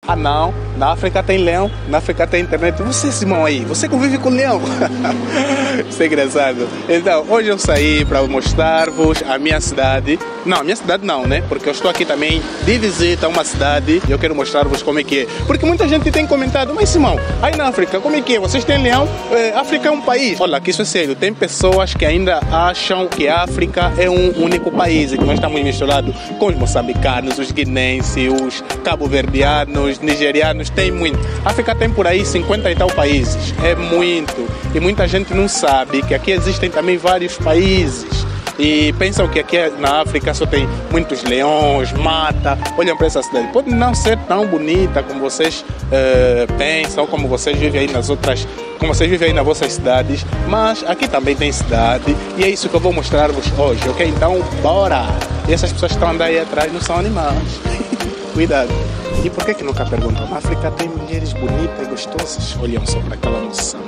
Ah não, na África tem leão, na África tem internet. Você, Simão, aí, você convive com leão? Isso é engraçado. Então, hoje eu saí para mostrar-vos a minha cidade. Não, a minha cidade não, né? Porque eu estou aqui também de visita a uma cidade e eu quero mostrar-vos como é que é. Porque muita gente tem comentado, mas Simão, aí na África, como é que é? Vocês têm leão? África é um país. Olha, que isso é sério. Tem pessoas que ainda acham que a África é um único país e que nós estamos misturados com os moçambicanos, os guinenses, os cabo-verdianos, nigerianos, tem muito. A África tem por aí 50 e tal países. É muito. E muita gente não sabe que aqui existem também vários países. E pensam que aqui na África só tem muitos leões, mata. Olham para essa cidade. Pode não ser tão bonita como vocês pensam, como vocês vivem aí nas outras, como vocês vivem aí nas vossas cidades. Mas aqui também tem cidade. E é isso que eu vou mostrar-vos hoje, ok? Então, bora! E essas pessoas que estão andando aí atrás não são animais. Cuidado. E por que nunca perguntam? Na África tem mulheres bonitas e gostosas? Olham só para aquela noção.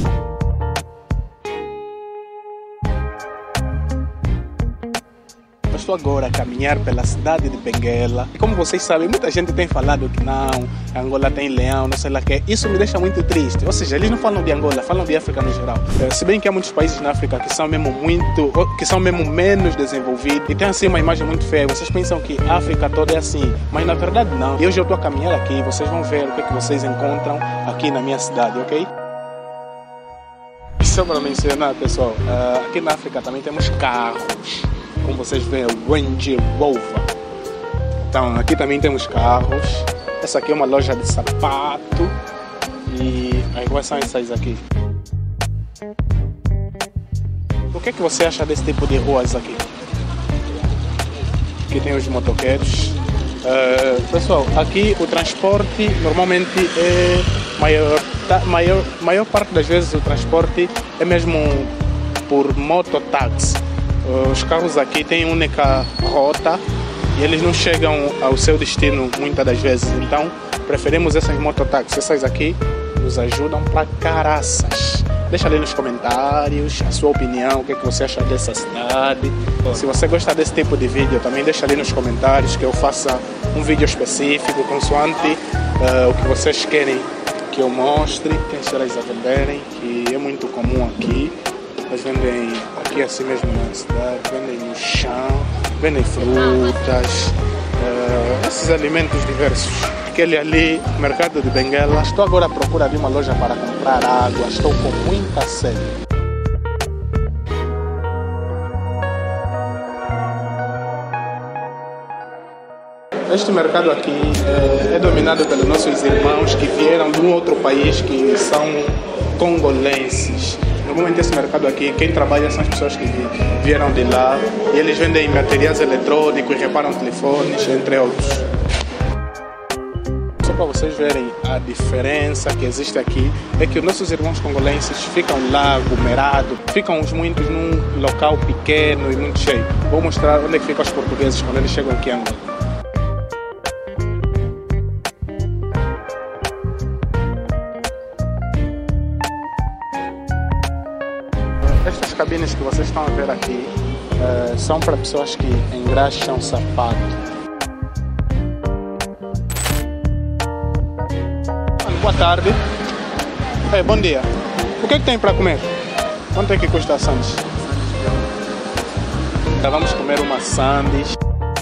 Eu estou agora a caminhar pela cidade de Benguela. E como vocês sabem, muita gente tem falado que não, Angola tem leão, não sei lá o que. Isso me deixa muito triste. Ou seja, eles não falam de Angola, falam de África no geral. Se bem que há muitos países na África que são mesmo menos desenvolvidos e tem assim uma imagem muito feia. Vocês pensam que a África toda é assim, mas na verdade não. E hoje eu estou a caminhar aqui, vocês vão ver o que vocês encontram aqui na minha cidade, ok? Só para mencionar, pessoal, aqui na África também temos carros. Como vocês veem, o Range Rover. Então, aqui também temos carros. Essa aqui é uma loja de sapato. E aí, quais são essas aqui? O que você acha desse tipo de ruas aqui? Aqui tem os motoqueiros. Pessoal, aqui o transporte normalmente é maior parte das vezes o transporte é mesmo por mototáxi. Os carros aqui têm única rota e eles não chegam ao seu destino muitas das vezes. Então, preferimos essas mototáxis. Essas aqui nos ajudam pra caraças. Deixa ali nos comentários a sua opinião, o que você acha dessa cidade. Se você gosta desse tipo de vídeo, também deixa ali nos comentários que eu faça um vídeo específico, consoante o que vocês querem que eu mostre. Tem cereais a venderem, que é muito comum aqui. Eles vendem aqui assim mesmo na cidade, vendem no chão, vendem frutas, esses alimentos diversos. Aquele ali, mercado de Benguela. Estou agora à procura de uma loja para comprar água, estou com muita sede. Este mercado aqui é dominado pelos nossos irmãos que vieram de um outro país, que são congolenses. Normalmente esse mercado aqui, quem trabalha são as pessoas que vieram de lá e eles vendem materiais eletrônicos, reparam telefones, entre outros. Só para vocês verem a diferença que existe aqui, é que os nossos irmãos congolenses ficam lá aglomerados, ficam muitos num local pequeno e muito cheio. Vou mostrar onde é que ficam os portugueses quando eles chegam aqui em Angola. Estas cabines que vocês estão a ver aqui são para pessoas que engraxam sapato. Boa tarde. Bom dia. O que tem para comer? Quanto é que custa a sandes? Vamos comer uma sandes.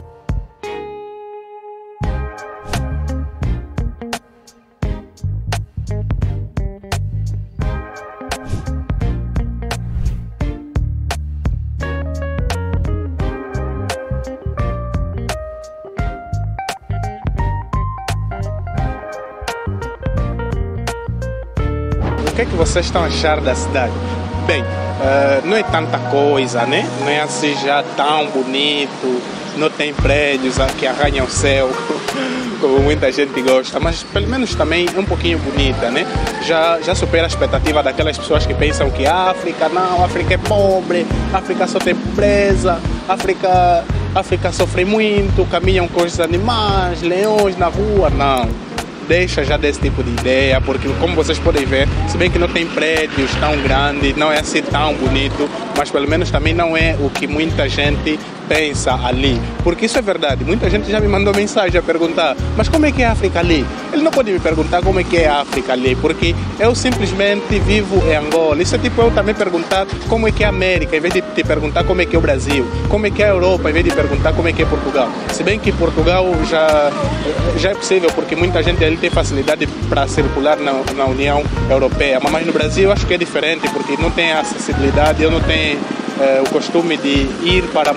O que é que vocês estão a achar da cidade? Bem, não é tanta coisa, né? Não é assim já tão bonito, não tem prédios que arranham o céu, como muita gente gosta, mas pelo menos também é um pouquinho bonita, né? Já supera a expectativa daquelas pessoas que pensam que a África é pobre, a África só tem pobreza, a África sofre muito, caminham com os animais, leões na rua, não. Deixa já desse tipo de ideia, porque como vocês podem ver, se bem que não tem prédios tão grandes, não é assim tão bonito, mas pelo menos também não é o que muita gente pensa ali. Porque isso é verdade. Muita gente já me mandou mensagem a perguntar, mas como é que é a África ali? Ele não pode me perguntar como é que é a África ali, porque eu simplesmente vivo em Angola. Isso é tipo eu também perguntar como é que é a América, em vez de te perguntar como é que é o Brasil, como é que é a Europa, em vez de perguntar como é que é Portugal. Se bem que Portugal já é possível, porque muita gente ali tem facilidade para circular na União Europeia, mas no Brasil acho que é diferente, porque não tem acessibilidade, eu não tenho o costume de ir para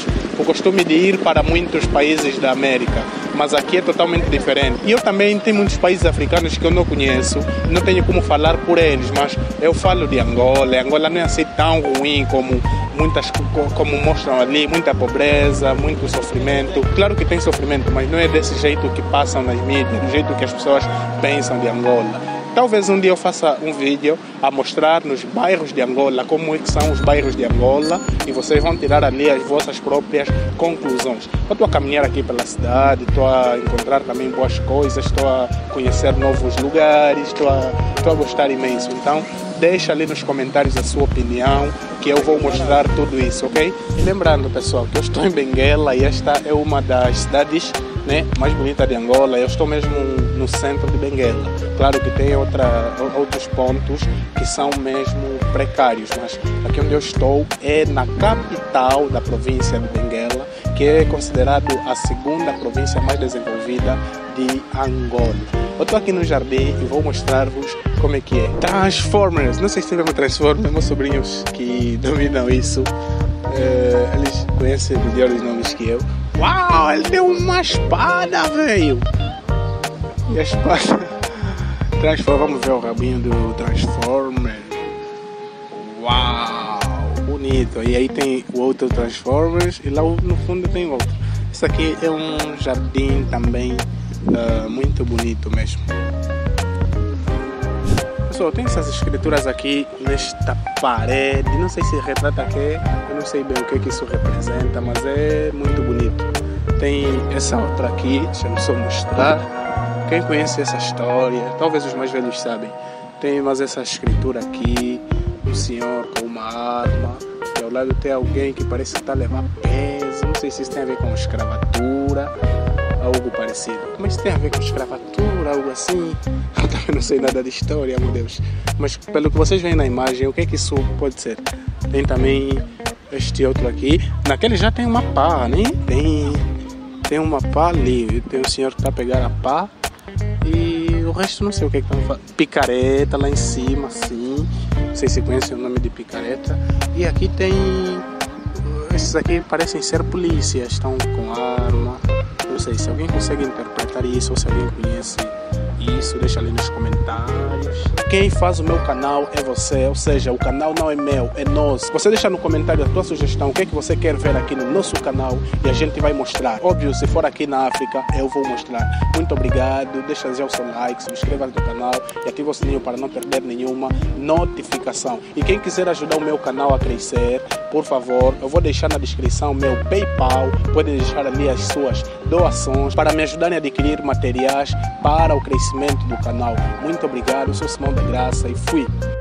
muitos países da América, mas aqui é totalmente diferente. E eu também tenho muitos países africanos que eu não conheço, não tenho como falar por eles, mas eu falo de Angola. Angola não é assim tão ruim como mostram ali, muita pobreza, muito sofrimento. Claro que tem sofrimento, mas não é desse jeito que passam nas mídias, do jeito que as pessoas pensam de Angola. Talvez um dia eu faça um vídeo a mostrar nos bairros de Angola como é que são os bairros de Angola e vocês vão tirar ali as vossas próprias conclusões. Eu estou a caminhar aqui pela cidade, estou a encontrar também boas coisas, estou a conhecer novos lugares, estou a gostar imenso. Então deixa ali nos comentários a sua opinião, que eu vou mostrar tudo isso, ok? E lembrando, pessoal, que eu estou em Benguela e esta é uma das cidades, né, mais bonita de Angola. Eu estou mesmo no centro de Benguela. Claro que tem outros pontos que são mesmo precários, mas aqui onde eu estou é na capital da província de Benguela, que é considerado a segunda província mais desenvolvida de Angola. Eu estou aqui no jardim e vou mostrar-vos como é que é. Transformers, não sei se lembram Transformers, meus sobrinhos que dominam isso, eles conhecem melhores nomes que eu. Uau, ele tem uma espada, velho! E a espada vamos ver o rabinho do Transformer. Uau, bonito. E aí tem o outro Transformers e lá no fundo tem outro. Isso aqui é um jardim também muito bonito mesmo. Pessoal, tem essas escrituras aqui nesta parede. Não sei se retrata aqui, eu não sei bem o que isso representa, mas é muito bonito. Tem essa outra aqui, deixa eu só mostrar. Quem conhece essa história, talvez os mais velhos sabem. Tem mais essa escritura aqui, um senhor com uma arma, e ao lado tem alguém que parece estar a levar peso. Não sei se isso tem a ver com escravatura, algo parecido. Mas tem a ver com escravatura, algo assim. Eu também não sei nada de história, meu Deus. Mas pelo que vocês veem na imagem, o que é que isso pode ser? Tem também este outro aqui. Naquele já tem uma pá, né? Tem uma pá ali. Tem um senhor que está a pegar a pá. E o resto não sei o que estão fazendo. Picareta lá em cima, assim. Não sei se conhecem o nome de picareta. E aqui tem... Esses aqui parecem ser polícias. Estão com arma. Não sei se alguém consegue interpretar isso ou se alguém conhece isso, deixa ali nos comentários. Quem faz o meu canal é você, ou seja, o canal não é meu, é nosso. Você deixa no comentário a tua sugestão, o que é que você quer ver aqui no nosso canal e a gente vai mostrar. Óbvio, se for aqui na África, eu vou mostrar. Muito obrigado, deixa já o seu like, se inscreva no canal e ativa o sininho para não perder nenhuma notificação. E quem quiser ajudar o meu canal a crescer, por favor, eu vou deixar na descrição meu PayPal, pode deixar ali as suas doações para me ajudarem a adquirir materiais para o crescimento do canal. Muito obrigado, eu sou Simão da Graça e fui!